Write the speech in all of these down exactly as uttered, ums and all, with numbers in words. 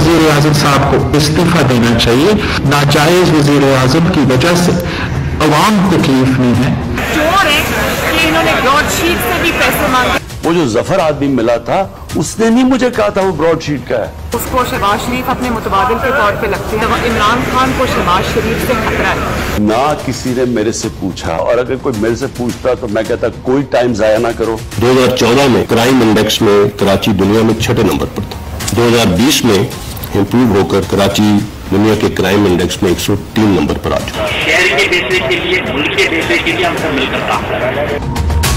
वजीर आजम साहब को इस्तीफा देना चाहिए। नाजायज वजीर आजम की वजह से अवाम को तकलीफ नहीं है। चोर है कि इन्होंने ब्रॉडशीट से भी पैसे मांगे। वो जो जफर आदमी मिला था उसने नहीं मुझे कहा था वो ब्रॉडशीट का है। उसको शहबाज शरीफ अपने मुतबादिल के तौर पे लगते हैं। इमरान खान को शहबाज शरीफ से खतरा है। ना किसी ने मेरे से पूछा, और अगर कोई मेरे से पूछता तो मैं कहता कोई टाइम जाया ना करो। दो हज़ार चौदह में क्राइम इंडेक्स में कराची दुनिया में छठे नंबर पर था। दो हज़ार बीस में इम्प्रूव होकर कराची दुनिया के क्राइम इंडेक्स में एक सौ तीन नंबर पर आ चुका। शहर के बेहतरी के लिए, मुल्क के बेहतरी के लिए हम सब मिलकर काम कर रहे हैं।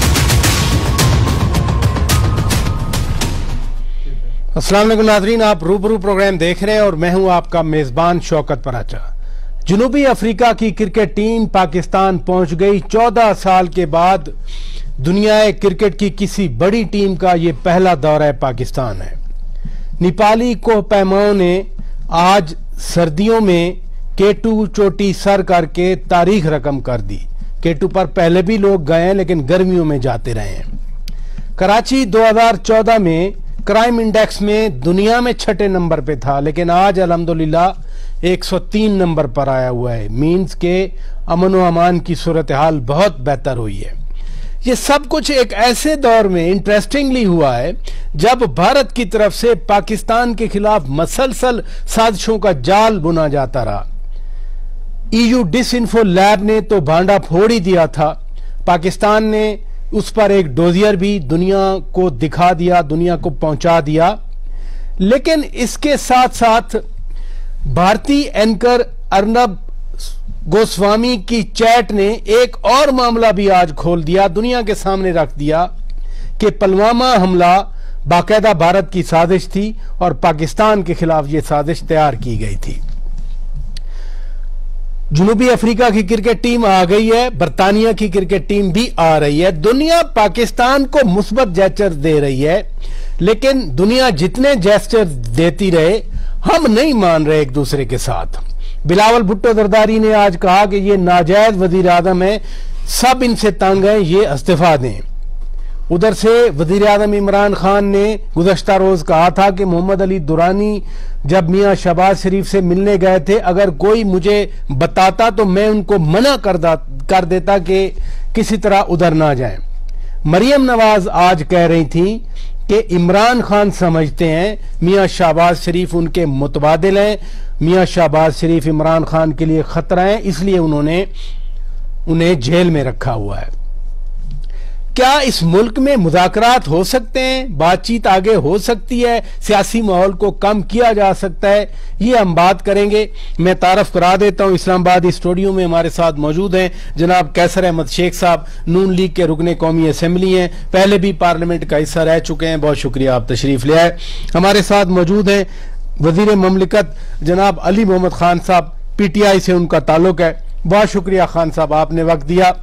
अस्सलाम वालेकुम नाज़रीन, आप रूबरू प्रोग्राम देख रहे हैं और मैं हूं आपका मेजबान शौकत पराचा। जनूबी अफ्रीका की क्रिकेट टीम पाकिस्तान पहुंच गई। चौदह साल के बाद दुनिया क्रिकेट की किसी बड़ी टीम का ये पहला दौरा पाकिस्तान है। नेपाली कोहपैमाओं ने आज सर्दियों में केटू चोटी सर करके तारीख रकम कर दी। केटू पर पहले भी लोग गए हैं लेकिन गर्मियों में जाते रहे हैं। कराची दो हज़ार चौदह में क्राइम इंडेक्स में दुनिया में छठे नंबर पे था लेकिन आज अल्हम्दुलिल्लाह एक सौ तीन नंबर पर आया हुआ है। मीन्स के अमन व अमान की सूरत हाल बहुत बेहतर हुई है। ये सब कुछ एक ऐसे दौर में इंटरेस्टिंगली हुआ है जब भारत की तरफ से पाकिस्तान के खिलाफ मसलसल साजिशों का जाल बुना जाता रहा। ईयू डिसइंफो लैब ने तो भांडा फोड़ ही दिया था। पाकिस्तान ने उस पर एक डोजियर भी दुनिया को दिखा दिया, दुनिया को पहुंचा दिया। लेकिन इसके साथ साथ भारतीय एंकर अर्नब गोस्वामी की चैट ने एक और मामला भी आज खोल दिया, दुनिया के सामने रख दिया कि पुलवामा हमला बाकायदा भारत की साजिश थी और पाकिस्तान के खिलाफ यह साजिश तैयार की गई थी। जनूबी अफ्रीका की क्रिकेट टीम आ गई है, बरतानिया की क्रिकेट टीम भी आ रही है। दुनिया पाकिस्तान को मुस्बत जेस्चर दे रही है लेकिन दुनिया जितने जेस्चर देती रहे हम नहीं मान रहे एक दूसरे के साथ। बिलावल भुट्टो जरदारी ने आज कहा कि ये नाजायज वजीर आजम है, सब इनसे तंग हैं, ये इस्तीफा दें। उधर से वजीर आजम इमरान खान ने गुज़श्ता रोज कहा था कि मोहम्मद अली दुरानी जब मियां शहबाज शरीफ से मिलने गए थे, अगर कोई मुझे बताता तो मैं उनको मना कर, कर देता कि किसी तरह उधर ना जाएं। मरियम नवाज आज कह रही थी कि इमरान खान समझते हैं मियां शहबाज शरीफ उनके मुतबादिल हैं, मियां शहबाज शरीफ इमरान खान के लिए खतरा है, इसलिए उन्होंने उन्हें जेल में रखा हुआ है। क्या इस मुल्क में मुज़ाकरात हो सकते हैं, बातचीत आगे हो सकती है, सियासी माहौल को कम किया जा सकता है, ये हम बात करेंगे। मैं तारफ करा देता हूं, इस्लामाबाद स्टूडियो में हमारे साथ मौजूद हैं जनाब कैसर अहमद शेख साहब, नून लीग के रुकने कौमी असम्बली हैं, पहले भी पार्लियामेंट का हिस्सा रह चुके हैं। बहुत शुक्रिया आप तशरीफ ले आए। हमारे साथ मौजूद हैं वजीर ममलिकत जनाब अली मोहम्मद खान साहब, पी टी आई से उनका ताल्लुक है। बहुत शुक्रिया खान साहब, आपने वक्त दिया।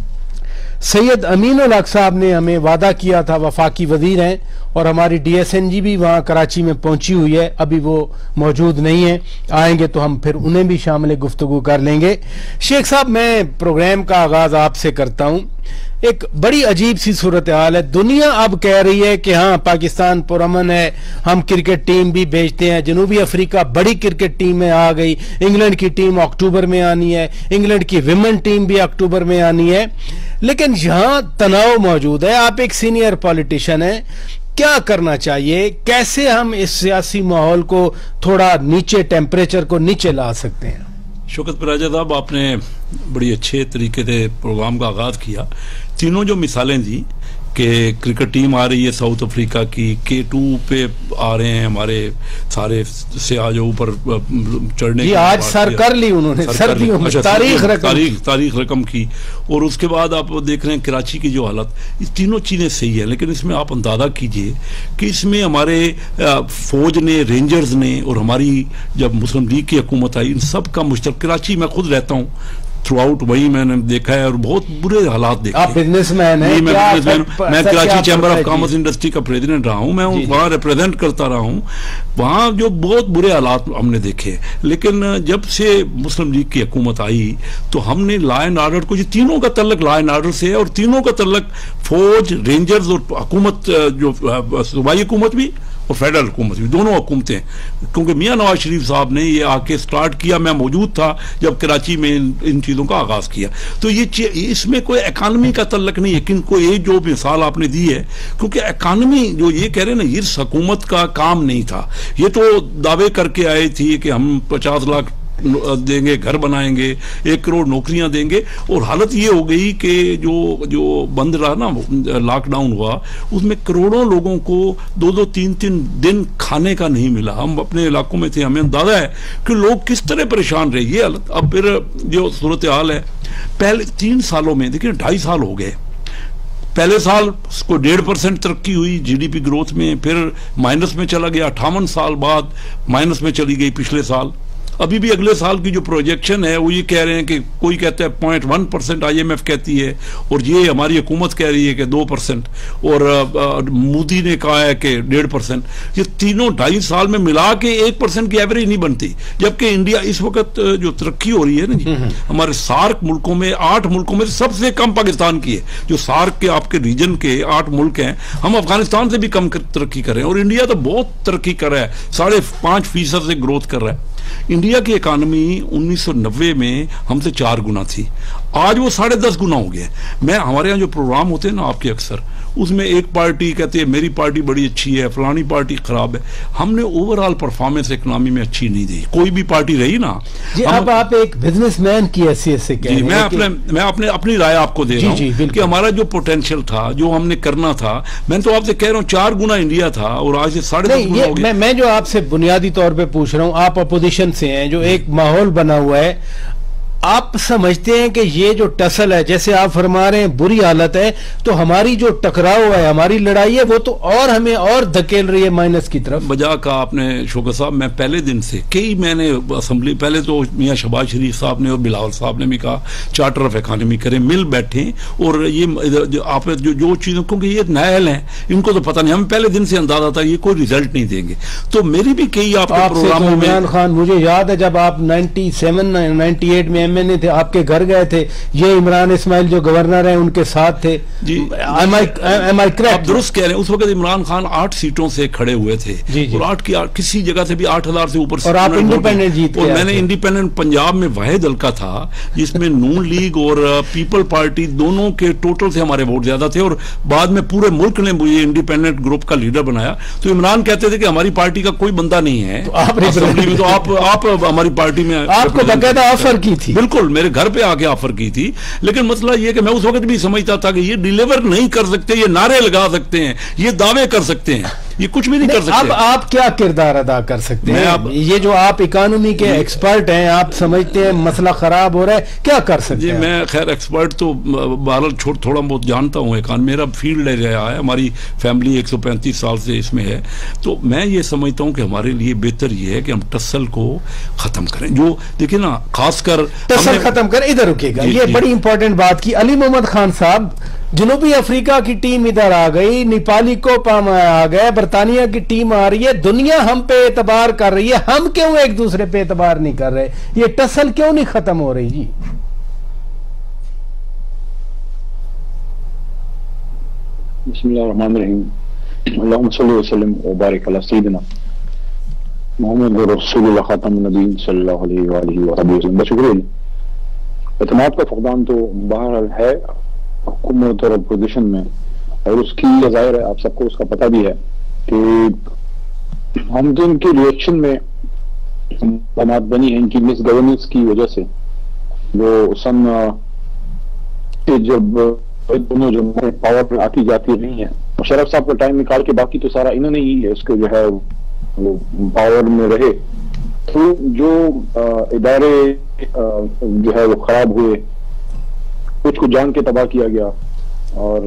सैयद अमीन उल हक साहब ने हमें वादा किया था, वफाकी वजीर हैं और हमारी डी एस एन जी भी वहाँ कराची में पहुंची हुई है, अभी वो मौजूद नहीं है, आएंगे तो हम फिर उन्हें भी शामिल गुफ्तगू कर लेंगे। शेख साहब, मैं प्रोग्राम का आगाज आपसे करता हूँ। एक बड़ी अजीब सी सूरत हाल है, दुनिया अब कह रही है कि हाँ पाकिस्तान पुरअमन है, हम क्रिकेट टीम भी भेजते हैं। जनूबी अफ्रीका बड़ी क्रिकेट टीम में आ गई, इंग्लैंड की टीम अक्टूबर में आनी है, इंग्लैंड की विमेन टीम भी अक्टूबर में आनी है। लेकिन यहां तनाव मौजूद है। आप एक सीनियर पॉलिटिशियन हैं, क्या करना चाहिए, कैसे हम इस सियासी माहौल को थोड़ा नीचे, टेम्परेचर को नीचे ला सकते हैं? शौकत पराजा साहब, आपने बड़ी अच्छे तरीके से प्रोग्राम का आगाज किया। तीनों जो मिसालें दी कि क्रिकेट टीम आ रही है साउथ अफ्रीका की, के टू पे आ रहे हैं हमारे सारे से आज ऊपर चढ़ने की आज सर कर ली उन्होंने, सर्दियों में तारीख तारीख तारीख रकम की। और उसके बाद आप देख रहे हैं कराची की जो हालत, इस तीनों चीज़ें सही है लेकिन इसमें आप अंदाजा कीजिए कि इसमें हमारे फौज ने, रेंजर्स ने और हमारी जब मुस्लिम लीग की हुकूमत आई, इन सब का मुश्तरक, कराची मैं खुद रहता हूँ, थ्रू आउट वही मैंने देखा है और बहुत बुरे हालात देखे। आप बिजनेसमैन हैं? मैं बिजनेसमैन, मैं Karachi chamber of commerce industry का प्रेसिडेंट रहा हूँ, मैं वहाँ रिप्रेजेंट करता रहा हूँ। वहाँ जो बहुत बुरे हालात हमने देखे, लेकिन जब से मुस्लिम लीग की हुकूमत आई तो हमने लॉ एंड ऑर्डर को, ये तीनों का तल्लक लॉ एंड ऑर्डर से है और तीनों का तल्लक फौज, रेंजर्स और हुकूमत, जो सूबाई हुकूमत भी और फेडरल हुकूमत भी, दोनों हुकूमतें, क्योंकि मियाँ नवाज शरीफ साहब ने ये आके स्टार्ट किया, मैं मौजूद था जब कराची में इन, इन चीज़ों का आगाज किया। तो ये इसमें कोई इकानमी का तल्लक नहीं है, किनको ये जो मिसाल आपने दी है, क्योंकि इकानमी जो ये कह रहे हैं ना, ये हुकूमत का काम नहीं था। ये तो दावे करके आए थी कि हम पचास लाख देंगे, घर बनाएंगे, एक करोड़ नौकरियां देंगे, और हालत ये हो गई कि जो जो बंद रहा ना, लॉकडाउन हुआ, उसमें करोड़ों लोगों को दो दो तीन तीन दिन खाने का नहीं मिला। हम अपने इलाकों में थे, हमें अंदाजा है कि लोग किस तरह परेशान रहे। ये हालत अब फिर जो सूरत हाल है, पहले तीन सालों में देखिए ढाई साल हो गए। पहले साल को डेढ़ परसेंट तरक्की हुई जीडीपी ग्रोथ में, फिर माइनस में चला गया, अट्ठावन साल बाद माइनस में चली गई पिछले साल। अभी भी अगले साल की जो प्रोजेक्शन है वो ये कह रहे हैं कि कोई कहता है point one percent I M F कहती है, और ये हमारी हुकूमत कह रही है कि दो परसेंट, और मोदी ने कहा है कि डेढ़ परसेंट। ये तीनों ढाई साल में मिला के एक परसेंट की एवरेज नहीं बनती, जबकि इंडिया इस वक्त जो तरक्की हो रही है ना जी, हमारे सार्क मुल्कों में, आठ मुल्कों में सबसे कम पाकिस्तान की है। जो सार्क के आपके रीजन के आठ मुल्क हैं, हम अफगानिस्तान से भी कम तरक्की कर रहे हैं, और इंडिया तो बहुत तरक्की कर रहा है, साढ़े पांच फीसद से ग्रोथ कर रहा है। इंडिया की इकानमी उन्नीस सौ नब्बे में हमसे चार गुना थी, आज वो साढ़े दस गुना हो गया। मैं हमारे यहाँ जो प्रोग्राम होते हैं ना आपके, अक्सर उसमें एक पार्टी कहती है मेरी पार्टी बड़ी अच्छी है, फलानी पार्टी खराब है। हमने ओवरऑल परफॉर्मेंस इकोनॉमी में अच्छी नहीं दी, कोई भी पार्टी रही ना जी। अब आप एक बिजनेसमैन की हैसियत से कह रहे हैं, मैं अपने मैं अपने अपनी राय आपको दे रहा हूँ कि हमारा जो पोटेंशियल था, जो हमने करना था, मैं तो आपसे कह रहा हूँ चार गुना इंडिया था और आज से साढ़े दस गुना हो गया। मैं, मैं जो आपसे बुनियादी तौर पर पूछ रहा हूँ, आप अपोजिशन से हैं, जो एक माहौल बना हुआ है, आप समझते हैं कि ये जो टसल है, जैसे आप फरमा रहे हैं बुरी हालत है, तो हमारी जो टकराव है, हमारी लड़ाई है, वो तो और हमें और धकेल रही है माइनस की तरफ। बजा का आपने शौकत साहब, मैं पहले दिन से कई मैंने असेंबली, पहले तो मियाँ शहबाज शरीफ साहब ने और बिलावल साहब ने भी कहा चार्टर ऑफ इकानमी करें, मिल बैठे, और ये जो आप जो जो चीज़ों, क्योंकि ये नायल हैं, इनको तो पता नहीं, हमें पहले दिन से अंदाजा था ये कोई रिजल्ट नहीं देंगे। तो मेरी भी कई आपके प्रोग्रामों में, इमरान खान, मुझे याद है जब आप नाइन्टी सेवन नाइन्टी एट में एमएनए थे, आपके घर गए थे, ये इमरान इस्माइल जो गवर्नर हैं उनके साथ थे जी। M I M I correct? आप दुरुस्त कह रहे हैं, उस वक्त इमरान खान आठ सीटों से खड़े हुए थे जी जी। और आठ की आठ, किसी जगह से भी आठ हजार से ऊपर, और आप इंडिपेंडेंट जीत और मैंने इंडिपेंडेंट पंजाब में वाहिद हल्का था जिसमें नून लीग और पीपल पार्टी दोनों के टोटल से हमारे वोट ज्यादा थे, और बाद में पूरे मुल्क ने मुझे इंडिपेंडेंट ग्रुप का लीडर बनाया। तो इमरान कहते थे कि हमारी पार्टी का कोई बंदा नहीं है असेंबली में, तो आप आप हमारी पार्टी में, आपको बकायदा ऑफर की थी, बिल्कुल मेरे घर पे आके ऑफर की थी। लेकिन मसला ये कि मैं उस वक्त भी समझता था कि ये डिलीवर नहीं कर सकते, ये नारे लगा सकते हैं, ये दावे कर सकते हैं, ये कुछ भी नहीं, नहीं कर सकते। अब आप क्या किरदार अदा कर सकते हैं? अब ये जो आप इकोनॉमी के एक्सपर्ट हैं, आप समझते हैं मसला खराब हो रहा है, क्या कर सकते जी हैं? मैं खैर एक्सपर्ट तो बहरहाल छोड़ थोड़ा बहुत जानता हूँ, इकान मेरा फील्ड रहा है, हमारी फैमिली एक सौ पैंतीस साल से इसमें है। तो मैं ये समझता हूँ कि हमारे लिए बेहतर ये है कि हम टसल को खत्म करें। जो देखिए ना, खासकर टसल खत्म करें, इधर रुकेगा, ये बड़ी इंपॉर्टेंट बात की। अली मोहम्मद खान साहब, जनूबी अफ्रीका की टीम इधर आ गई, नेपाली कोपा में आ गए, बरतानिया की टीम आ रही है, दुनिया हम पे एतबार कर रही है, हम क्यों एक दूसरे पे एतबार नहीं कर रहे? ये टसल क्यों नहीं खत्म हो रही जी? बिस्मिल्लाहिर्रहमानिर्रहीम, अल्लाहुम्मा सल्ली व सल्लिम व बारिक अला सय्यिदिना मुहम्मद रसूलुल्लाह खातमुन नबीय्यीन सल्लल्लाहु अलैहि व आलिहि व सहबिहि वसल्लम। शुक्रिया। एतमाद का फक़दान तो बहरहाल है हुकूमत और अपोजिशन में, और उसकी ज़ाहिर है आप सबको उसका पता भी है कि हम तो इनके रिएक्शन में बात बनी है इनकी मिस गवर्नेंस की वजह से। वो सन जब दोनों जो पावर में आती जाती रही है, मुशर्रफ साहब का टाइम निकाल के बाकी तो सारा इन्होंने ही इसके जो है वो पावर में रहे, तो जो इदारे जो है वो खराब हुए, कुछ को जान के तबाह किया गया और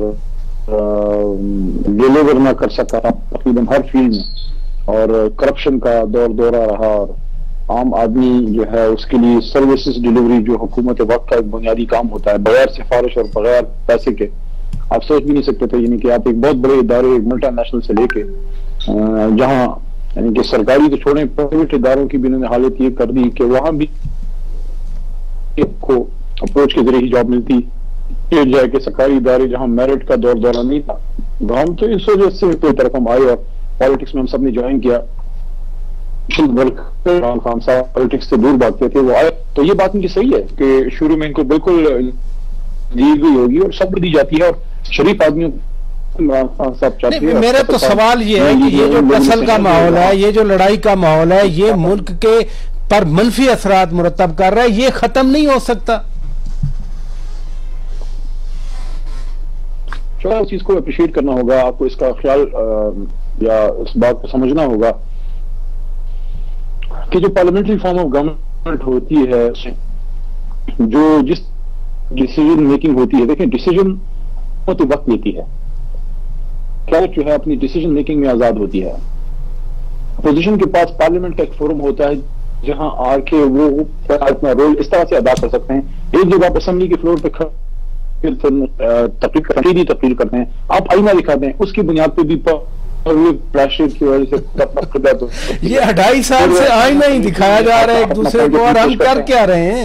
डिलीवर ना कर सका तकरीबन हर फील्ड में, और करप्शन का दौर दौरा रहा, और आम आदमी जो है उसके लिए सर्विसेज डिलीवरी जो हुकूमत वक्त का एक बुनियादी काम होता है, बगैर सिफारिश और बगैर पैसे के आप सोच भी नहीं सकते थे। यानी कि आप एक बहुत बड़े इदारे मल्टीनेशनल से लेके जहाँ यानी कि सरकारी तो छोड़े, प्राइवेट इदारों की भी इन्होंने हालत ये कर दी कि वहां भी को अप्रोच के जरिए ही जॉब मिलती जाए कि सरकारी इदारे जहां मेरिट का दौर दौरा नहीं था, हम तो इस वजह से कोई तरफ हम आए और पॉलिटिक्स में हम सब ने ज्वाइन किया, इमरान खान साहब पॉलिटिक्स से दूर भागते थे, वो आए, तो ये बात मुझे सही है कि शुरू में इनको बिल्कुल दी गई होगी और सब्र दी जाती है, और शरीफ आदमियों इमरान खान साहब चाहते हैं। मेरा तो सवाल ये है कि ये जो फसल का माहौल है, ये जो लड़ाई का माहौल है, ये मुल्क के पर मनफी असरात मुरतब कर रहा है, ये खत्म नहीं हो सकता? थोड़ा उस चीज को अप्रिशिएट करना होगा, आपको इसका ख्याल या इस बात को समझना होगा कि जो पार्लियामेंट्री फॉर्म ऑफ गवर्नमेंट होती है, जो जिस डिसीजन मेकिंग होती है, देखिए डिसीजन तो वक्त लेती है, क्या जो है अपनी डिसीजन मेकिंग में आजाद होती है। अपोजिशन के पास पार्लियामेंट का एक फोरम होता है जहां आके वो अपना रोल इस तरह से अदा कर सकते हैं। एक जब आप असेंबली के फ्लोर पे तकरीर तकरीर करते हैं, आप आईना दिखाते हैं, उसकी बुनियाद पे भी प्रेशर की वजह से तो ये ढाई साल से आईना ही दिखाया जा रहा है एक दूसरे को, और हम कर क्या रहे हैं?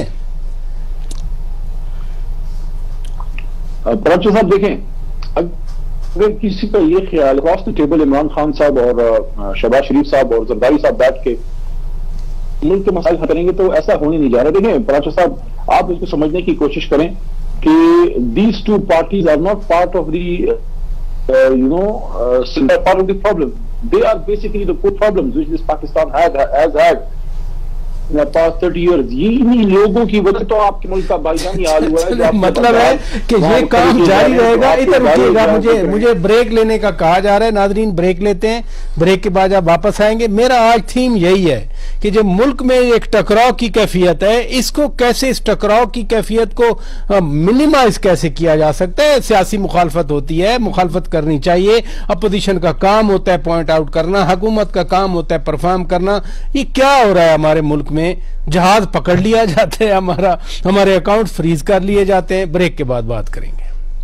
बराबर साहब देखें, अगर किसी का ये ख्याल across the table Imran Khan साहब और शहबाज शरीफ साहब और जरदारी साहब बैठ के मुल्क के मसाइल हल करेंगे तो ऐसा होने नहीं जा रहा। देखें बराबर साहब, आप इसको समझने की कोशिश करें कि these two parties are not part of the you know part of the problem, they are basically the core problems which this Pakistan had has had in the past thirty years. ये इन्हीं लोगों की वजह तो आपके मुल्क का भाईजानी हाल हुआ है। मतलब है कि ये काम जारी रहेगा, इधर रुकिएगा, मुझे मुझे ब्रेक लेने का कहा जा रहा है। नाजरीन ब्रेक लेते हैं, ब्रेक के बाद आप वापस आएंगे। मेरा आज थीम यही है कि जो मुल्क में एक टकराव की कैफियत है, इसको कैसे, इस टकराव की कैफियत को मिनिमाइज कैसे किया जा सकता है। सियासी मुखालफत होती है, मुखालफत करनी चाहिए, अपोजिशन का काम होता है पॉइंट आउट करना, हुकूमत का काम होता है परफॉर्म करना। ये क्या हो रहा है हमारे मुल्क में? जहाज पकड़ लिया जाता है, हमारा हमारे अकाउंट फ्रीज कर लिए जाते हैं। ब्रेक के बाद बात करेंगे।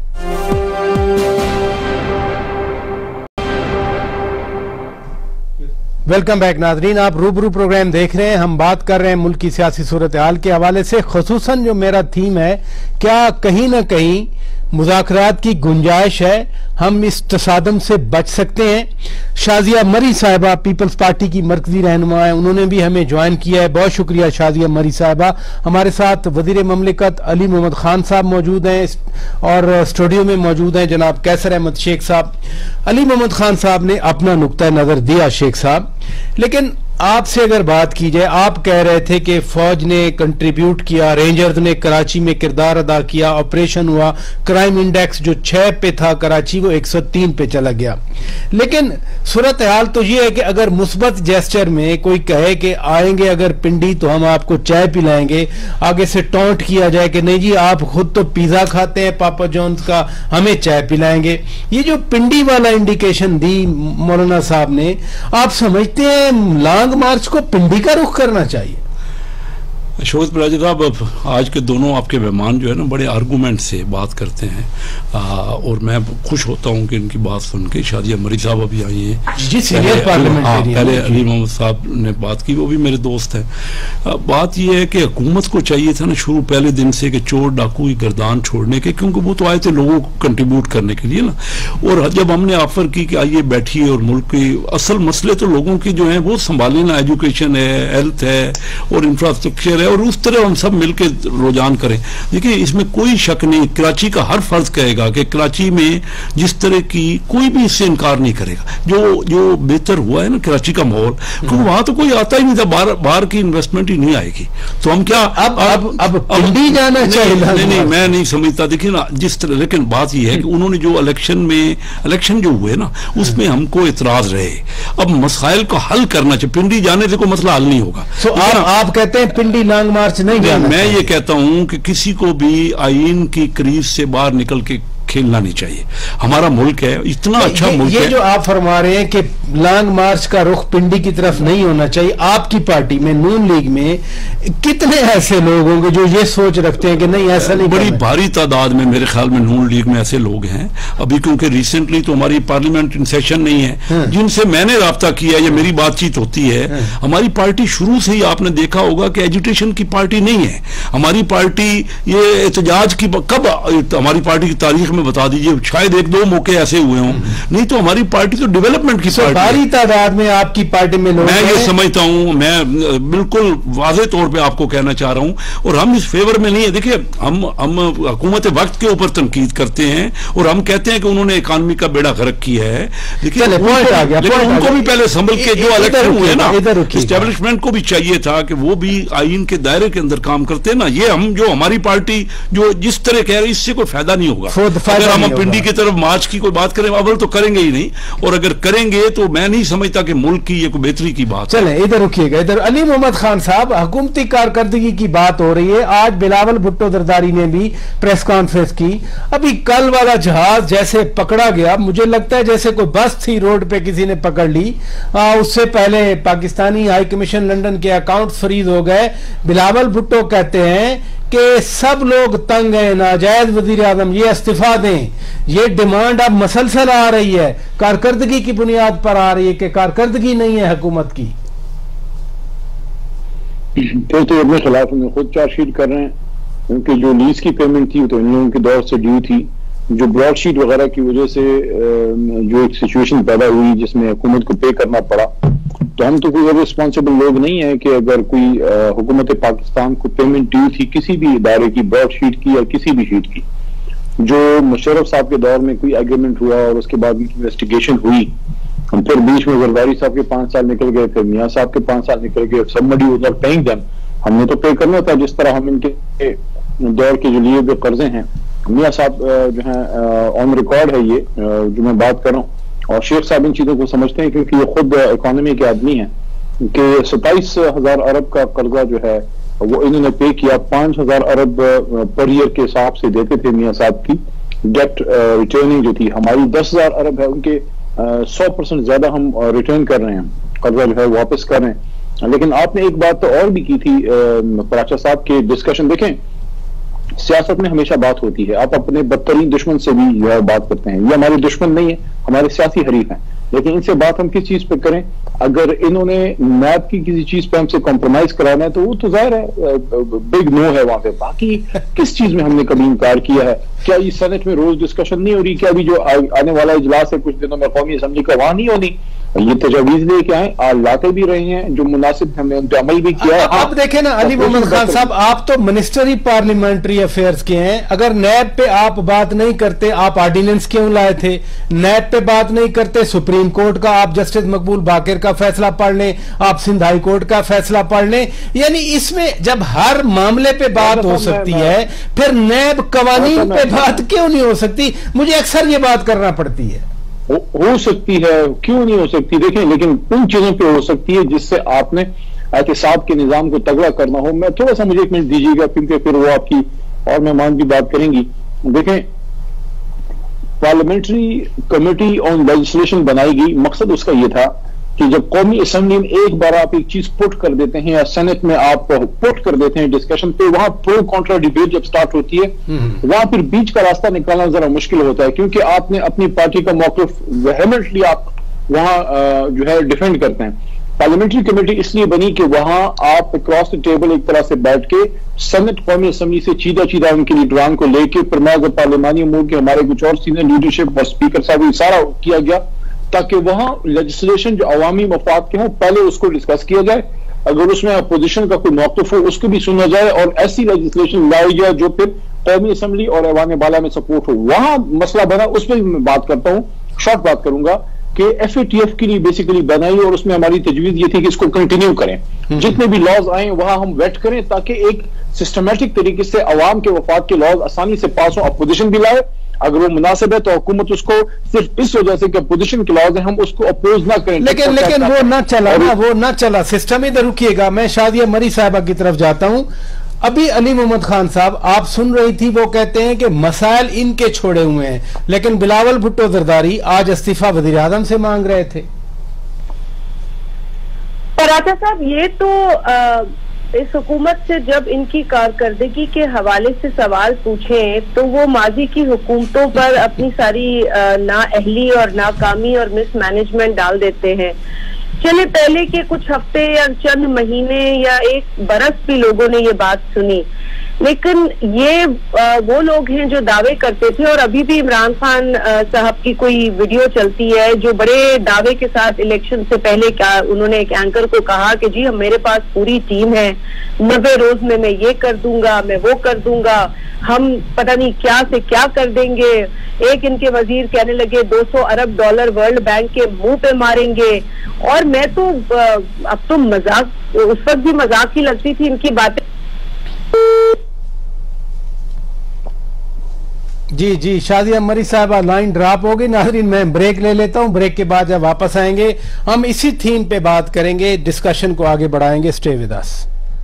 वेलकम बैक नाजरीन, आप रूबरू प्रोग्राम देख रहे हैं। हम बात कर रहे हैं मुल्क की सियासी सूरत हाल के हवाले से, खुसूसन जो मेरा थीम है, क्या कहीं ना कहीं मुज़ाकरात की गुंजाइश है, हम इस तसादम से बच सकते हैं। शाजिया मरी साहिबा पीपल्स पार्टी की मरकजी रहनुमा है, उन्होंने भी हमें ज्वाइन किया है। बहुत शुक्रिया शाजिया मरी साहिबा। हमारे साथ वजीर ममलिकत अली मोहम्मद खान साहब मौजूद हैं और स्टूडियो में मौजूद हैं जनाब कैसर अहमद शेख साहब। अली मोहम्मद खान साहब ने अपना नुक्ता नजर दिया शेख साहब, लेकिन आपसे अगर बात की जाए, आप कह रहे थे कि फौज ने कंट्रीब्यूट किया, रेंजर्स ने कराची में किरदार अदा किया, ऑपरेशन हुआ, क्राइम इंडेक्स जो छह पे था कराची वो एक सौ तीन पे चला गया। लेकिन सूरत हाल तो ये है कि अगर मुस्बत जेस्चर में कोई कहे कि आएंगे अगर पिंडी तो हम आपको चाय पिलाएंगे, आगे से टॉन्ट किया जाए कि नहीं जी आप खुद तो पिज्जा खाते हैं पापा जॉन्स का, हमें चाय पिलाएंगे, ये जो पिंडी वाला इंडिकेशन दी मौलाना साहब ने, आप समझते हैं लॉन्ग मार्च को पिंडी का रुख करना चाहिए? शोध पराजी साहब, आज के दोनों आपके मेहमान जो है ना बड़े आर्गूमेंट से बात करते हैं, आ, और मैं खुश होता हूं कि इनकी बात सुन के। शाजिया मरी साहब अभी आई हैं, जी सीनियर पार्लियामेंटेरियन, पहले अली मोहम्मद साहब ने बात की, वो भी मेरे दोस्त हैं। आ, बात यह है कि हुकूमत को चाहिए था ना शुरू पहले दिन से कि चोर डाकू की गर्दान छोड़ने के, क्योंकि वो तो आए थे लोगों को कंट्रीब्यूट करने के लिए ना। और जब हमने ऑफर की कि आइए बैठिए और मुल्क के असल मसले तो लोगों के जो है वो संभाले ना, एजुकेशन है, हेल्थ है और इंफ्रास्ट्रक्चर है, और उस तरह हम सब मिलकर रुझान करें। देखिए इसमें कोई शक नहीं, कराची का हर फर्ज कहेगा कि कराची में जिस तरह की कोई भी इससे इनकार नहीं करेगा, जो जो बेहतर हुआ है ना कराची का माहौल, क्योंकि वहां तो कोई आता ही नहीं था, बाहर बाहर की इन्वेस्टमेंट ही नहीं आएगी। तो हम क्या अब अब अब पिंडी जाना चाहिए? नहीं नहीं मैं नहीं समझता। देखिए ना जिस तरह, लेकिन बात यह है कि उन्होंने जो इलेक्शन में इलेक्शन जो हुए ना उसमें हमको इतराज रहे। अब मसाइल को हल करना चाहिए, पिंडी जाने से कोई मसला हल नहीं होगा। तो आप, आप कहते हैं पिंडी लॉन्ग मार्च नहीं जाना? मैं ये कहता हूं कि किसी को भी आईन की क्रीज से बाहर निकल के खेलना नहीं चाहिए। हमारा मुल्क है, इतना अच्छा ये, मुल्क ये है। जो आप फरमा रहे हैं कि लॉन्ग मार्च का रुख पिंडी की तरफ नहीं होना चाहिए, आपकी पार्टी में नून लीग में कितने ऐसे लोग होंगे जो ये सोच रखते हैं कि नहीं ऐसा नहीं? बड़ी भारी तादाद में मेरे ख्याल में नून लीग में ऐसे लोग हैं अभी, क्योंकि रिसेंटली तो हमारी पार्लियामेंट इन सेशन नहीं है, जिनसे मैंने राब्ता किया या मेरी बातचीत होती है। हमारी पार्टी शुरू से ही आपने देखा होगा कि एजुटेशन की पार्टी नहीं है हमारी पार्टी। ये एहतजाज की कब हमारी पार्टी की तारीख में में बता दीजिए, शायद एक दो मौके ऐसे हुए हों, नहीं तो हमारी पार्टी तो डेवलपमेंट की पार्टी है। भारी तादाद में आपकी पार्टी में लोग, मैं ये समझता हूं, मैं बिल्कुल वाज़ेह तौर पे आपको कहना चाह रहा हूं, और हम इस फेवर में नहीं है। देखिए, हम हम हुकूमत वक्त के ऊपर तनकीद करते हैं और हम कहते हैं कि उन्होंने इकानमी का बेड़ा गर्क किया है, लेकिन उनको भी पहले संभल के जो इलेक्शन हुए ना, एस्टेब्लिशमेंट को भी चाहिए था कि वो भी आईन के दायरे के अंदर काम करते ना। ये हम जो हमारी पार्टी जो जिस तरह कह रही, इससे कोई फायदा नहीं होगा। अगर हम पिंडी की तरफ मार्च की कोई बात करें, अव्वल तो करेंगे ही नहीं, और अगर करेंगे तो मैं नहीं समझता कि मुल्क की ये कोई बेहतरी की बात। चले इधर रुकिएगा, इधर अली मोहम्मद खान साहब, हुकूमती कारकर्दगी की बात हो रही है। आज बिलावल भुट्टो जरदारी ने भी प्रेस कॉन्फ्रेंस की। अभी कल वाला जहाज जैसे पकड़ा गया, मुझे लगता है जैसे कोई बस थी रोड पे किसी ने पकड़ ली। आ, उससे पहले पाकिस्तानी हाई कमीशन लंदन के अकाउंट फ्रीज हो गए। बिलावल भुट्टो कहते हैं कि सब लोग तंग हैं, नाजायज वजीर आजम ये इस्तीफा दें। ये डिमांड अब मसलसल आ रही है, कारकर्दगी की बुनियाद पर आ रही है कि कारकर्दगी नहीं है हुकूमत की। फिर तो अपने खिलाफ में खुद चार्जशीट कर रहे हैं, क्योंकि जो लीज की पेमेंट थी तो इन लोगों के दौर से ड्यू थी। जो ब्रॉडशीट वगैरह की वजह से जो एक सिचुएशन पैदा हुई जिसमें हुकूमत को पे करना पड़ा, तो हम तो कोई रिस्पॉन्सिबल लोग नहीं है कि अगर कोई हुकूमत पाकिस्तान को पेमेंट ड्यू थी किसी भी इदारे की, ब्रॉडशीट की या किसी भी शीट की, जो मुशर्रफ साहब के दौर में कोई एग्रीमेंट हुआ और उसके बाद इन्वेस्टिगेशन हुई, फिर बीच में जरदारी साहब के पांच साल निकल गए, फिर मियां साहब के पांच साल निकल गए, somebody was not paying them, हमने तो पे करना था। जिस तरह हम इनके दौर के जो लिए हुए कर्जे हैं, मियां साहब जो है ऑन रिकॉर्ड है ये जो मैं बात कर रहा हूँ, और शेख साहब इन चीजों को समझते हैं क्योंकि ये खुद इकोनॉमी के आदमी हैं, कि सताइस हजार अरब का कर्जा जो है वो इन्होंने पे किया। पांच हजार अरब पर ईयर के हिसाब से देते थे मियां साहब की डेट रिटर्निंग जो थी। हमारी दस हजार अरब है, उनके सौ परसेंट ज्यादा हम रिटर्न कर रहे हैं, कर्जा जो है वापस कर रहे हैं। लेकिन आपने एक बात तो और भी की थी पराचा साहब के डिस्कशन, देखें सियासत में हमेशा बात होती है, आप अपने बदतरीन दुश्मन से भी जो है बात करते हैं। ये हमारे दुश्मन नहीं है, हमारे सियासी हरीफ हैं, लेकिन इनसे बात हम किस चीज पे करें? अगर इन्होंने नैब की किसी चीज पे हमसे कॉम्प्रोमाइज कराना है तो वो तो जाहिर है बिग नो है वहां पे। बाकी किस चीज में हमने कभी इनकार किया है? क्या ये सेनेट में रोज डिस्कशन नहीं हो रही? क्या अभी जो आने वाला इजलास है कुछ दिनों में कौमी असम्बली का, वहां नहीं होनी? ये तजवीज लेके आए, आज लाते भी रहे हैं, जो मुनासिब हमने उन पर अमल भी किया है। आप देखें ना अली मोहम्मद खान साहब, आप तो मिनिस्टर ही पार्लियामेंट्री अफेयर्स के हैं। अगर नैब पे आप बात नहीं करते, आप ऑर्डिनेंस क्यों लाए थे? नैब पे बात नहीं करते, सुप्रीम कोर्ट का आप जस्टिस मकबूल बाकिर का फैसला पढ़ लें, आप सिंध हाई कोर्ट का फैसला पढ़ लें। यानी इसमें जब हर मामले पे बात हो सकती है, फिर नैब कवानीन पे बात क्यों नहीं हो सकती? मुझे अक्सर ये बात करना पड़ती है। हो, हो सकती है, क्यों नहीं हो सकती? देखें, लेकिन उन चीजों पे हो सकती है जिससे आपने एहतिसाब के निजाम को तगड़ा करना हो। मैं थोड़ा सा, मुझे एक मिनट दीजिएगा, क्योंकि फिर वो आपकी और मेहमान भी बात करेंगी। देखें, पार्लियामेंट्री कमेटी ऑन लेजिस्लेशन बनाई गई, मकसद उसका यह था कि जब कौमी असेंबली में एक बार आप एक चीज पुट कर देते हैं या सेनेट में आप पुट कर देते हैं डिस्कशन पे, वहां प्रो कॉन्ट्रा डिबेट जब स्टार्ट होती है, वहां फिर बीच का रास्ता निकालना जरा मुश्किल होता है, क्योंकि आपने अपनी पार्टी का मौक़िफ़ वेहेमेंटली आप वहां जो है डिफेंड करते हैं। पार्लियामेंट्री कमेटी इसलिए बनी कि वहां आप क्रॉस द टेबल एक तरह से बैठ के सेनेट कौमी असेंबली से चीदा चीदा उनके लीडरान को लेके फिर पार्लियामानी अमूर के हमारे कुछ और सीनियर लीडरशिप और स्पीकर साहब सारा किया गया, ताकि वहां लेजिस्लेशन जो अवामी मफाद के हों पहले उसको डिस्कस किया जाए, अगर उसमें अपोजिशन का कोई मौक़िफ़ हो उसको भी सुना जाए और ऐसी लेजिस्लेशन लाई जाए जो फिर कौमी असेंबली और ऐवान बाला में सपोर्ट हो। वहां मसला बना, उस पर मैं बात करता हूं, शॉर्ट बात करूंगा कि एफ ए टी एफ के लिए बेसिकली बनाई और उसमें हमारी तजवीज ये थी कि इसको कंटिन्यू करें, जितने भी लॉज आए वहां हम वेट करें, ताकि एक सिस्टमैटिक तरीके से अवाम के वफाद के लॉज आसानी से पास हो, अपोजिशन भी लाए, अगर वो मुनासिब है तो हुकूमत उसको सिर्फ इस वजह से कि अपोजिशन के लॉज है हम उसको अपोज ना करें। लेकिन लेकिन वो ना चला ना वो ना चला सिस्टम। इधर रुकिएगा, मैं शादिया मरी साहबा की तरफ जाता हूं। अभी अली मोहम्मद खान साहब आप सुन रही थी, वो कहते हैं कि मसाइल इनके छोड़े हुए हैं, लेकिन बिलावल भुट्टो जरदारी आज इस्तीफा वज़ीर आज़म से मांग रहे थे। पराचा साहब, ये तो आ, इस हुकूमत से जब इनकी कारकर्दगी के हवाले से सवाल पूछें तो वो माजी की हुकूमतों पर अपनी सारी नाअहली और नाकामी और मिसमैनेजमेंट डाल देते हैं। चले पहले के कुछ हफ्ते या चंद महीने या एक बरस भी लोगों ने ये बात सुनी, लेकिन ये आ, वो लोग हैं जो दावे करते थे, और अभी भी इमरान खान साहब की कोई वीडियो चलती है जो बड़े दावे के साथ इलेक्शन से पहले क्या उन्होंने एक एंकर को कहा कि जी हम मेरे पास पूरी टीम है, नब्बे रोज में मैं ये कर दूंगा, मैं वो कर दूंगा, हम पता नहीं क्या से क्या कर देंगे। एक इनके वजीर कहने लगे दो सौ अरब डॉलर वर्ल्ड बैंक के मुंह पे मारेंगे, और मैं तो अब तो मजाक, उस वक्त भी मजाक ही लगती थी इनकी बातें। जी जी शादिया मरी साहबा लाइन ड्रॉप हो गई। नाज़रीन मैं ब्रेक ले लेता हूं, ब्रेक के बाद जब वापस आएंगे हम इसी थीम पे बात करेंगे, डिस्कशन को आगे बढ़ाएंगे। Stay with us.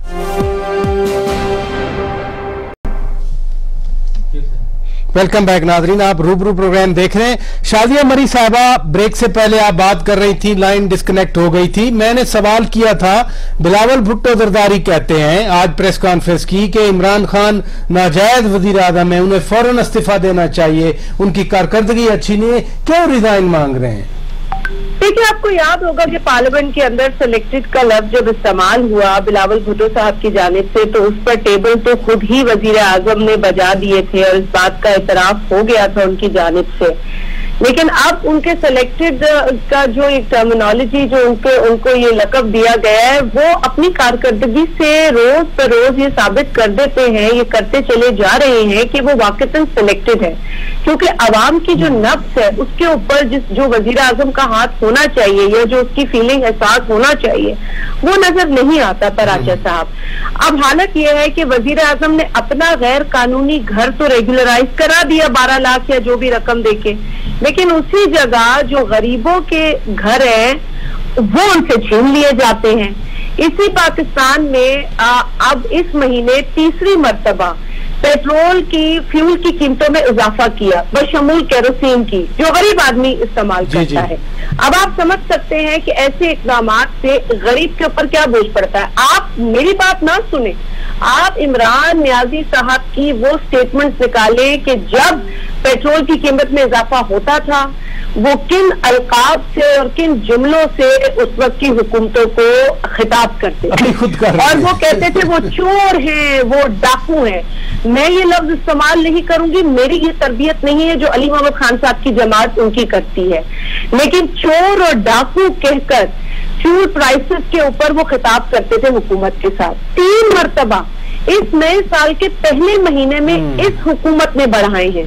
Welcome back नाजरीन, आप रूबरू प्रोग्राम देख रहे हैं। शादिया मरी साहबा ब्रेक से पहले आप बात कर रही थी, लाइन डिस्कनेक्ट हो गई थी। मैंने सवाल किया था, बिलावल भुट्टो जरदारी कहते हैं आज प्रेस कॉन्फ्रेंस की कि इमरान खान नाजायज वजीर आजम है, उन्हें फौरन इस्तीफा देना चाहिए, उनकी कारकर्दगी अच्छी नहीं है, क्यों रिजाइन मांग रहे हैं? देखिए, आपको याद होगा कि पार्लियामेंट के अंदर सिलेक्टेड का लफ्ज जब इस्तेमाल हुआ बिलावल भुट्टो साहब की जानिब से, तो उस पर टेबल तो खुद ही वजीर आजम ने बजा दिए थे और इस बात का इतराफ हो गया था उनकी जानिब से। लेकिन अब उनके सिलेक्टेड का जो एक टर्मिनोलॉजी जो उनके उनको ये लकब दिया गया है, वो अपनी कारकर्दगी से रोज पर रोज ये साबित कर देते हैं, ये करते चले जा रहे हैं कि वो वाकईतन सिलेक्टेड है, क्योंकि अवाम की जो नफ्स है उसके ऊपर जिस जो वजीर आजम का हाथ होना चाहिए या जो उसकी फीलिंग एहसास होना चाहिए वो नजर नहीं आता पराचा साहब। अब हालत यह है कि वजीर आजम ने अपना गैर कानूनी घर तो रेगुलराइज करा दिया बारह लाख या जो भी रकम देके, लेकिन उसी जगह जो गरीबों के घर हैं वो उनसे छीन लिए जाते हैं। इसी पाकिस्तान में आ, अब इस महीने तीसरी मर्तबा पेट्रोल की फ्यूल की कीमतों में इजाफा किया, बशमूल केरोसिन की, जो गरीब आदमी इस्तेमाल करता है। अब आप समझ सकते हैं कि ऐसे इकदाम से गरीब के ऊपर क्या बोझ पड़ता है। आप मेरी बात ना सुने, आप इमरान नियाजी साहब की वो स्टेटमेंट निकाले कि जब पेट्रोल की कीमत में इजाफा होता था वो किन अलकाब से और किन जुमलों से उस वक्त की हुकूमतों को खिताब करते थे, खुद कर और वो कहते थे वो चोर हैं, वो डाकू हैं। मैं ये लफ्ज इस्तेमाल नहीं करूंगी, मेरी ये तरबियत नहीं है जो अली मोहम्मद खान साहब की जमात उनकी करती है, लेकिन चोर और डाकू कहकर फ्यूल प्राइसेस के ऊपर वो खिताब करते थे हुकूमत के साथ। तीन मर्तबा इस नए साल के पहले महीने में इस हुकूमत ने बढ़ाए हैं।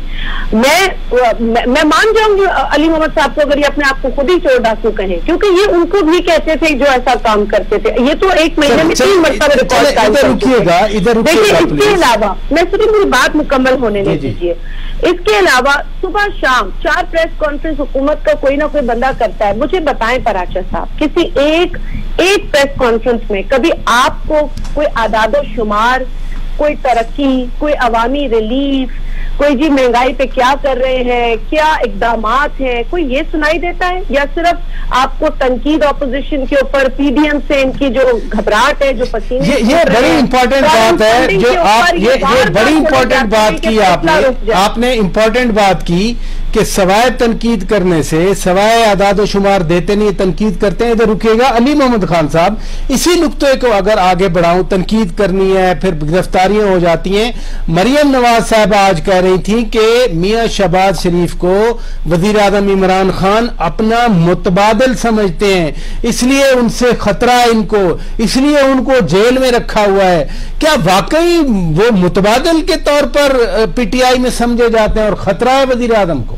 मैं मैं, मैं मान जाऊंगी अली मोहम्मद साहब को अगर ये अपने आप को खुद ही चोर डाकू कहें, क्योंकि ये उनको भी कहते थे जो ऐसा काम करते थे। ये तो एक महीने में तीन मरतबा रिकॉर्ड काम करते। देखिए, इसके अलावा मैं सिर्फ मेरी बात मुकम्मल होने नहीं दीजिए। इसके अलावा सुबह शाम चार प्रेस कॉन्फ्रेंस हुकूमत का कोई ना कोई बंदा करता है। मुझे बताएं पराचा साहब, किसी एक एक प्रेस कॉन्फ्रेंस में कभी आपको कोई आदादो शुमार, कोई तरक्की, कोई अवामी रिलीफ, कोई जी महंगाई पे क्या कर रहे हैं, क्या इकदामात हैं, कोई ये सुनाई देता है? या सिर्फ आपको तनकीद ऑपोजिशन के ऊपर, पीडीएम से इनकी जो घबराहट है, जो पसीने ये, ये बड़ी इंपॉर्टेंट बात है जो आप ये ये बड़ी इंपॉर्टेंट बात की आपने आपने इंपॉर्टेंट बात की कि सवाए तनकीद करने से, सवाए आदाद शुमार देते नहीं, तनकीद करते हैं, इधर रुकेगा। अली मोहम्मद खान साहब, इसी नुक्ते को अगर आगे बढ़ाऊं, तनकीद करनी है फिर गिरफ्तारियां हो जाती हैं। मरियम नवाज साहब आज कह रही थी कि मियां शहबाज शरीफ को वजीर आजम इमरान खान अपना मुतबादिल समझते हैं, इसलिए उनसे खतरा है इनको, इसलिए उनको जेल में रखा हुआ है। क्या वाकई वो मुतबादिल के तौर पर पीटीआई में समझे जाते हैं और खतरा है वजीर आजम को?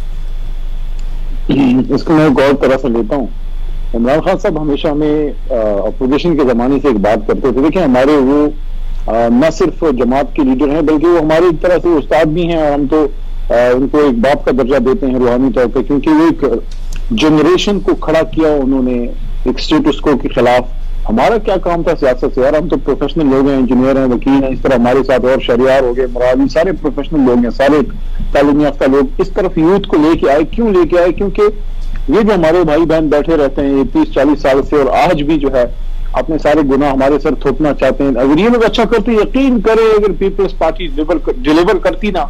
इसको मैं गौर तरह से लेता हूँ। इमरान खान साहब हमेशा हमें अपोजिशन के जमाने से एक बात करते थे, देखिए हमारे वो न सिर्फ जमात के लीडर हैं बल्कि वो हमारी एक तरह से उस्ताद भी हैं, और हम तो आ, उनको एक बाप का दर्जा देते हैं रूहानी तौर पर, क्योंकि वो एक जनरेशन को खड़ा किया उन्होंने एक स्टेटस को के खिलाफ। हमारा क्या काम था सियासत से यार, हम तो प्रोफेशनल लोग हैं, इंजीनियर हैं, वकील हैं, इस तरह हमारे साथ और शरियार हो गए, मुरादी, सारे प्रोफेशनल लोग हैं, सारे तालीम याफ्ता लोग इस तरफ यूथ को लेके आए। क्यों लेके आए? क्योंकि ये जो हमारे भाई बहन बैठे रहते हैं तीस चालीस साल से और आज भी जो है अपने सारे गुनाह हमारे सर थोपना चाहते हैं। अगर ये लोग अच्छा करते, यकीन करें अगर पीपल्स पार्टी डिलीवर करती ना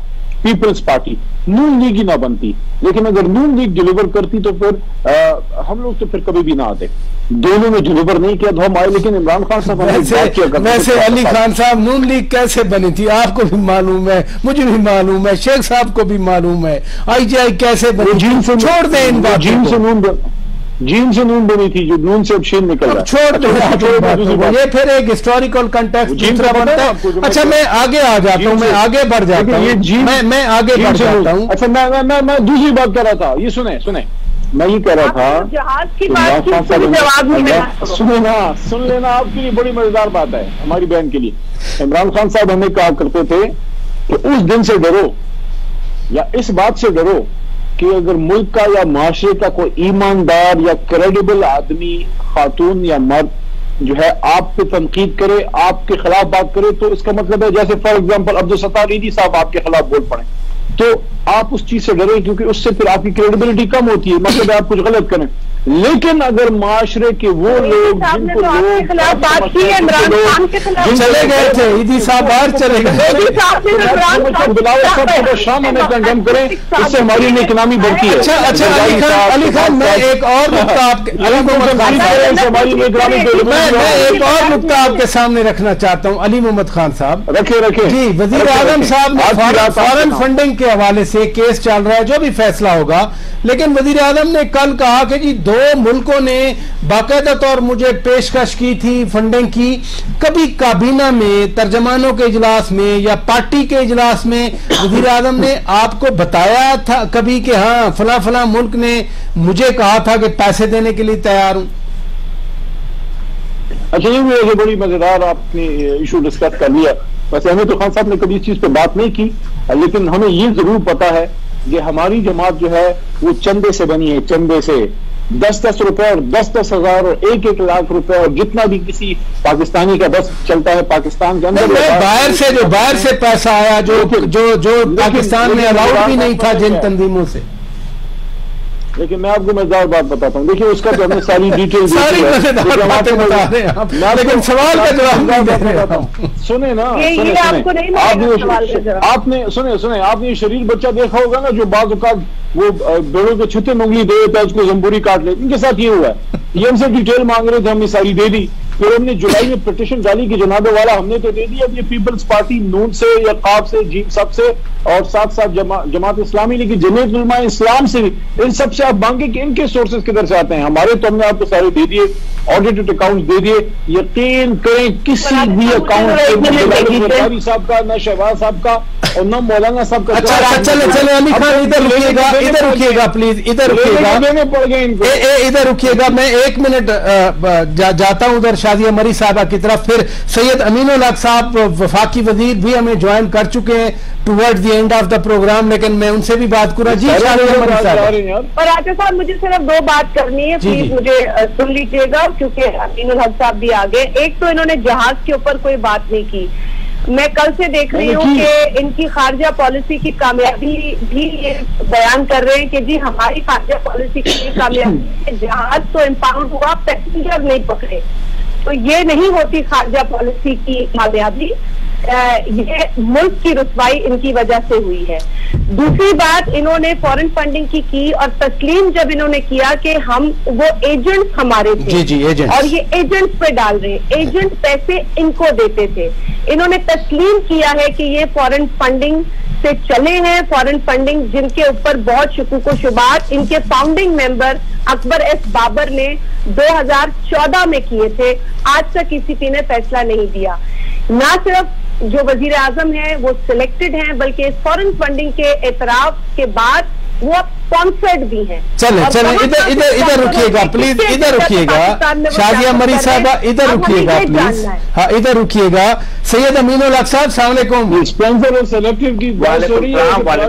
पीपल्स पार्टी, नून लीग ही ना बनती। लेकिन अगर नून लीग डिलीवर करती तो फिर आ, हम लोग तो फिर कभी भी ना आते। दोनों ने डिलीवर नहीं किया तो हम आए, लेकिन इमरान खान साहब वैसे, वैसे अली खान साहब नून लीग कैसे बनी थी आपको भी मालूम है, मुझे भी मालूम है, शेख साहब को भी मालूम है, आईजीआई कैसे बनी, जीन से छोड़ दें इन बातों जीन से नून जीन से नून बनी थी, जो नून से अब शीन निकल रहा है। छोड़ दो, ये फिर एक हिस्टोरिकल कंटेक्स्ट दूसरा बनता है। अच्छा मैं आगे आ जाता हूँ, मैं आगे बढ़ जाता हूँ, मैं मैं आगे बढ़ जाता हूँ। अच्छा मैं मैं मैं मैं दूसरी बात कर रहा था, ये सुने सुने मैं ये कह रहा था, जहाज की बात की जवाब नहीं मिला। सुने ना, सुन लेना, आपके लिए बड़ी मजेदार बात है, हमारी बहन के लिए। इमरान खान साहब हमें कहा करते थे कि उस दिन से डरो या इस बात से डरो कि अगर मुल्क का या माशरे का कोई ईमानदार या क्रेडिबल आदमी, खातून या मर्द जो है आप पे तनकीद करे, आपके खिलाफ बात करे, तो इसका मतलब है जैसे फॉर एग्जांपल अब्दुल सत्तार ईदी साहब आपके खिलाफ बोल पड़े, तो आप उस चीज से डरे, क्योंकि उससे फिर आपकी क्रेडिबिलिटी कम होती है, मतलब आप कुछ गलत करें। लेकिन अगर माशरे के वो लोग जिनको लोग खिलाफ बात की है, इमरान खान के खिलाफ चले गए थे, ईदी साहब बाहर चले गए, बिलावल साहब को शाम में कंडेम करें, इससे हमारी इकोनॉमी बढ़ती है। अच्छा अच्छा अली खान, अली खान मैं एक और नुकता आपके अली मोहम्मद खान मैं एक और नुकता आपके सामने रखना चाहता हूँ। अली मोहम्मद खान साहब रखे रखे जी, वजीर आजम साहब ने फॉरेन फंडिंग के हवाले से केस चल रहा है, जो भी फैसला होगा, लेकिन वजीर आजम ने कल कहा कि जी दो मुल्कों ने बाकायदा तौर मुझे पेशकश की थी फंडिंग की, कभी काबीना में, तर्जमानों के इजलास में या पार्टी के इजलास में वजीर आजम ने आपको बताया था कभी कि हाँ फला फला मुल्क ने मुझे कहा था कि पैसे देने के लिए तैयार हूं? अच्छा ये भी बड़ी मजेदार आपने इशू डिस्कस कर लिया। वैसे हमें तो खान साहब ने कभी इस चीज पे बात नहीं की, लेकिन हमें ये जरूर पता है कि हमारी जमात जो है वो चंदे से बनी है, चंदे से दस दस रुपए और दस दस हजार और एक एक लाख रुपए और जितना भी किसी पाकिस्तानी का बस चलता है पाकिस्तान के अंदर, बाहर से जो बाहर से पैसा आया जो जो जो पाकिस्तान में अलाउड भी नहीं था जिन तंजीमों से। लेकिन मैं आपको मजेदार बात बताता हूँ, देखिए उसका तो हमने सारी डिटेल सारी मजेदार बातें बता रहे हैं आप, लेकिन सवाल का जवाब नहीं दे रहे हैं। सुने ना, ये, सुने, ये सुने, आपको नहीं आपने आपने सुने सुने आपने ये शरीर बच्चा देखा होगा ना, जो बाजू का वो बेड़ों के छुट्टे उंगली दे देता है, उसको जम्बूरी काट ले, इनके साथ ये हुआ है। ये हमसे डिटेल मांग रहे थे, हमने सारी दे दी, फिर हमने जुलाई में पिटीशन डाली कि जनाबे वाला हमने तो दे दिया। अब ये पीपल्स पार्टी नून से या काब से जीप सब से और साथ साथ जमा, जमात इस्लामी लेकिन जमीयत उलमा इस्लाम से भी, इन सब से आप मांगे कि इनके सोर्सेज किधर से आते हैं। हमारे तो हमने आपको सारे दे दिए, ऑडिटेड अकाउंट दे दिए। यकीन करें किसी भी अकाउंट साहब का, न शहबाज साहब का और न मौलाना साहब का। अच्छा चले चले अली खान इधर रुकिएगा, इधर रुकिएगा प्लीज, इधर रुकिएगा, देने पड़ गए इनको, इधर रुकिएगा। मैं एक मिनट जा, जाता हूं उधर शाजिया मरी साहबा की तरफ, फिर सैयद अमीनुल हक साहब वफाकी वजीर भी हमें ज्वाइन कर चुके हैं towards the end of the programme, लेकिन मैं उनसे भी बात करूँ। जी शाजिया मरी साहब। और आतिफ साहब मुझे सिर्फ दो बात करनी है, प्लीज मुझे सुन लीजिएगा, क्योंकि अमीनुल हक साहब भी आ गए। एक तो इन्होंने जहाज के ऊपर कोई बात नहीं की, मैं कल से देख रही हूँ कि इनकी खारजा पॉलिसी की कामयाबी भी ये बयान कर रहे हैं कि जी हमारी खारजा पॉलिसी की कामयाबी, जहाज तो इम्पाउंड हुआ, पैसेंजर नहीं पकड़े, तो ये नहीं होती खारजा पॉलिसी की कामयाबी, ये मुल्क की रुसवाई इनकी वजह से हुई है। दूसरी बात, इन्होंने फॉरेन फंडिंग की की और तस्लीम जब इन्होंने किया कि हम वो एजेंट्स हमारे थे, जी जी एजेंट्स, और ये एजेंट्स पे डाल रहे हैं, एजेंट पैसे इनको देते थे। इन्होंने तस्लीम किया है कि ये फॉरेन फंडिंग से चले हैं, फॉरेन फंडिंग जिनके ऊपर बहुत शुकूक शुबात इनके founding member Akbar S Babar ने दो हज़ार चौदह में किए थे, आज तक किसी ने फैसला नहीं दिया। ना सिर्फ जो वजीर आजम है वो सिलेक्टेड हैं, बल्कि इस फॉरेन फंडिंग के एतराफ के बाद वो स्पॉन्सर्ड भी हैं। चले चले इधर इधर इधर रुकिएगा प्लीज, इधर रुकिएगा शाजिया मरी साहबा, इधर रुकिएगा प्लीज, हाँ इधर रुकिएगा। सैयद अमीनुल हक साहब अस्सलाम वालेकुम। स्पॉन्सर और सेलेक्टिव की बात हो रही है,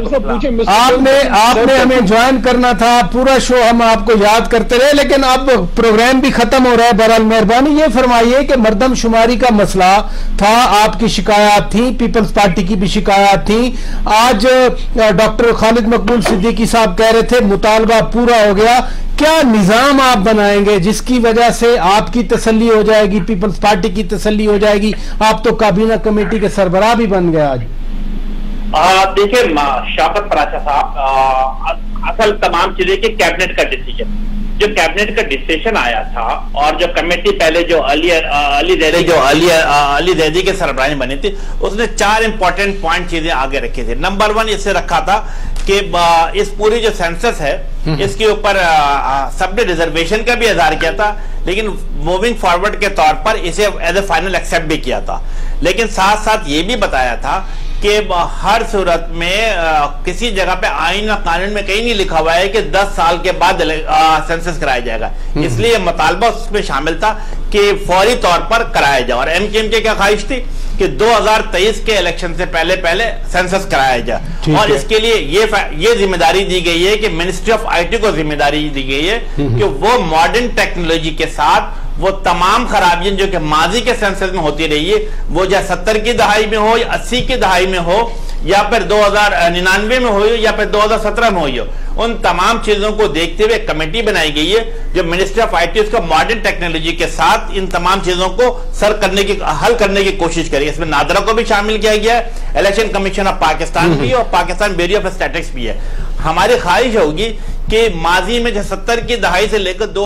आपने आपने हमें ज्वाइन करना था, पूरा शो हम आपको याद करते रहे, लेकिन अब प्रोग्राम भी खत्म हो रहा है। बहरहाल मेहरबानी ये फरमाइए कि मर्दमशुमारी का मसला था, आपकी शिकायत थी, पीपल्स पार्टी की भी शिकायत थी। आज डॉक्टर खालिद मकबूल सिद्दीकी साहब कह रहे थे मुतालबा पूरा हो गया, क्या निजाम आप बनाएंगे जिसकी वजह से आपकी तसल्ली हो जाएगी, पीपल्स पार्टी की तसल्ली हो जाएगी? आप तो काबीना कमेटी के सरबराह भी बन गए आज। देखिए शौकत पराशा साहब, असल तमाम चीजें कि कैबिनेट का डिसीजन, जो कैबिनेट का डिसीजन आया था और जो कमेटी पहले जो अली अली जैदी जो अली अली जैदी के सरबराही बनी थी, उसने चार इंपॉर्टेंट पॉइंट चीजें आगे रखी थी। नंबर वन इसे रखा था कि इस पूरी जो सेंसस है इसके ऊपर सबने रिजर्वेशन का भी इजहार किया था, लेकिन मूविंग फॉरवर्ड के तौर पर इसे एज ए फाइनल एक्सेप्ट भी किया था। लेकिन साथ साथ ये भी बताया था कि हर सूरत में आ, किसी जगह पे आईन और कानून में कहीं नहीं लिखा हुआ है कि दस साल के बाद सेंसस कराया जाएगा, इसलिए मुतालबा उसमें शामिल था कि फौरी तौर पर कराया जाए। और एमकेएम की क्या ख्वाहिश थी कि दो हज़ार तेईस के इलेक्शन से पहले पहले सेंसस कराया जाए, और इसके लिए ये ये जिम्मेदारी दी गई है कि मिनिस्ट्री ऑफ आईटी को जिम्मेदारी दी गई है कि वो मॉडर्न टेक्नोलॉजी के साथ वो तमाम खराबियां जो कि माजी के सेंसस में होती रही है, वो चाहे सत्तर की दहाई में हो या अस्सी की दहाई में हो या फिर दो हजार निन्यानवे में हो या फिर दो हजार सत्रह में हो, उन तमाम चीजों को देखते हुए कमेटी बनाई गई है जो मिनिस्ट्री ऑफ आईटी उसको मॉडर्न टेक्नोलॉजी के साथ इन तमाम चीजों को सर करने की हल करने की कोशिश करेगी। इसमें नादरा को भी शामिल किया गया है, इलेक्शन कमीशन ऑफ पाकिस्तान भी और पाकिस्तान ब्यूरो ऑफ स्टैटिस्टिक्स भी है। हमारी ख्वाहिश होगी कि माजी में जो सत्तर की दहाई से लेकर दो